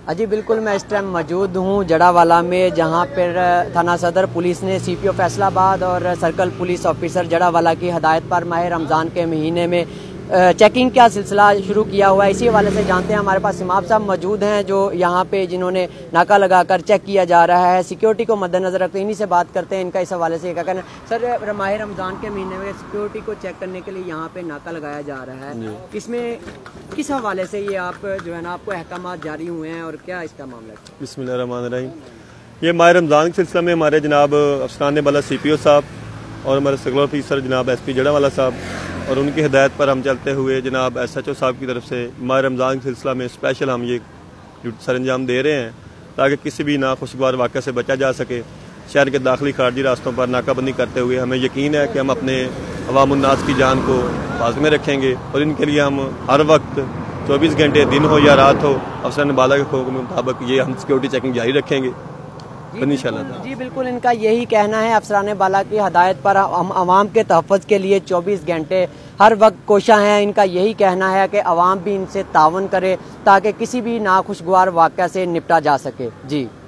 अजी बिल्कुल, मैं इस टाइम मौजूद हूँ जड़ावाला में, जहाँ पर थाना सदर पुलिस ने CPO फैसलाबाद और सर्कल पुलिस ऑफिसर जड़ावाला की हदायत पर माह रमज़ान के महीने में चेकिंग का सिलसिला शुरू किया हुआ है। इसी हवाले से जानते हैं, हमारे पास इमाम साहब मौजूद हैं जो यहाँ पे जिन्होंने नाका लगाकर चेक किया जा रहा है, सिक्योरिटी को मद्देनजर रखते हैं। इन्हीं से बात करते हैं, इनका इस हवाले से क्या कहना है। सर, माह रमज़ान के महीने में सिक्योरिटी को चेक करने के लिए यहाँ पे नाका लगाया जा रहा है, इसमें किस हवाले से ये आप जो है ना आपको अहकाम जारी हुए हैं और क्या इसका मामला है? बिस्मिल्लाहिर्रहमानिर्रहीम। ये माह रमज़ान के सिलसिले में हमारे जनाब अफसरान वाला CPO साहब और हमारे सर्कल ऑफिसर जनाब SP जड़ावाला साहब और उनकी हिदायत पर हम चलते हुए जनाब SHO साहब की तरफ से माह रमज़ान के सिलसिला में स्पेशल हम ये सर अंजाम दे रहे हैं ताकि किसी भी नाखुशगवार वाक़े से बचा जा सके। शहर के दाखिली खारजी रास्तों पर नाकाबंदी करते हुए हमें यकीन है कि हम अपने अवामुन्नास की जान को हिफाज़त में रखेंगे और इनके लिए हम हर वक्त 24 घंटे दिन हो या रात हो अफसरान बाला के हुक्म के मुताबिक ये हम सिक्योरिटी चेकिंग जारी रखेंगे इंशाअल्लाह। जी बिल्कुल, इनका यही कहना है, अफसरान बाला की हदायत पर हम आवाम के तहफ़्फ़ुज़ के लिए 24 घंटे हर वक्त कोशा हैं। इनका यही कहना है कि आवाम भी इनसे तावन करे ताकि किसी भी नाखुशगवार वाक़या से निपटा जा सके। जी।